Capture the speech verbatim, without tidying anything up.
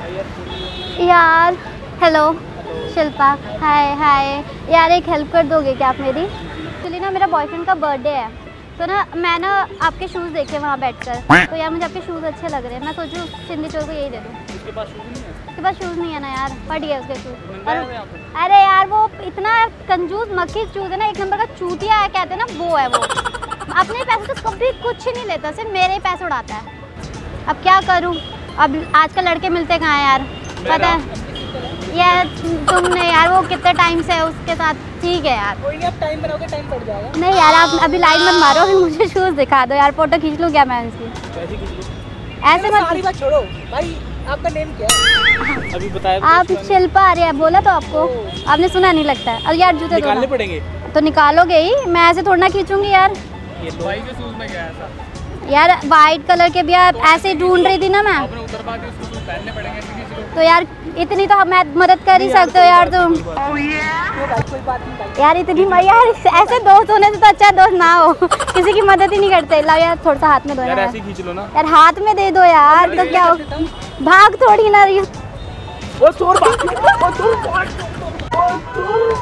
यार हेलो शिल्पा, हाय हाय। यार एक हेल्प कर दोगे क्या आप मेरी? एक्चुअली ना मेरा बॉयफ्रेंड का बर्थडे है, तो ना मैं ना आपके शूज़ देखे वहाँ बैठकर, तो यार मुझे आपके शूज़ अच्छे लग रहे हैं। मैं सोचूं सिंधी चोर को यही दे दूँ। उसके पास शूज़ नहीं है? उसके पास शूज़ नहीं है ना यार, फट गया उसके शूज़। और अरे यार वो इतना कंजूस मक्खी चूज है ना, एक नंबर का चूतिया है कहते हैं ना, वो है वो। अपने पैसे तो कभी कुछ ही नहीं लेता, सिर्फ मेरे ही पैसे उड़ाता है। अब क्या करूँ? अब आजकल लड़के मिलते कहाँ हैं यार, पता है यार तुमने यार वो कितने टाइम से है उसके साथ। ठीक है यार, कोई नहीं, आप टाइम बनाओगे, टाइम पड़ जाएगा। नहीं यार आप अभी लाइन मत मारो, अभी मुझे शूज़ दिखा दो यार, फोटो खींच लूँ क्या मैं उसकी? कैसे खींच लूँ? ऐसे मत, सारी बात छोड़ो भाई, आपका नेम क्या है? अभी बताया आप शिल्पा आ रही है, बोला तो आपको, आपने सुना नहीं लगता है। अब यार जूते निकालने पड़ेंगे तो निकालोगे ही, मैं ऐसे थोड़ा ना खींचूंगी यार। ये भाई के शूज़ में क्या है ऐसा? यार वाइट कलर के भी आप ऐसे ढूंढ रही थी ना मैं, आपने उतर पा के उसको शूज़ पहनने पड़ेंगे ऐसे किसी को। तो यार इतनी तो मैं मदद कर ही सकते हो यार तुम। क्यों भाई, कोई बात नहीं भाई। यार इतनी यार ऐसे दोस्त होने से तो अच्छा दोस्त ना हो, किसी की मदद ही नहीं करते। लाओ यार थोड़ा सा हाथ में दो यार, यार, ऐसे ही खींच लो ना यार हाथ में दे दो यार, तो क्या हो, भाग थोड़ी ना रही। वो चोर भाग, वो चोर भाग, वो चोर